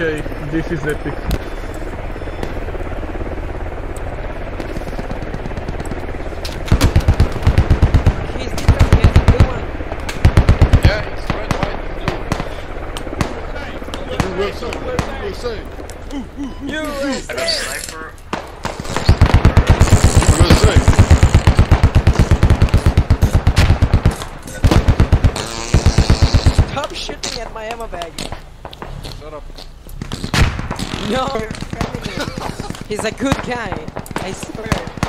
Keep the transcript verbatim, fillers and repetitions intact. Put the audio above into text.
Okay, this is epic. He's different, he has a blue one. Yeah, it's red, white, blue. U S A, U S A. U S A! Sniper. U S A. Stop shooting at my ammo bag. Shut up. No, you're defending him. He's a good guy. I swear.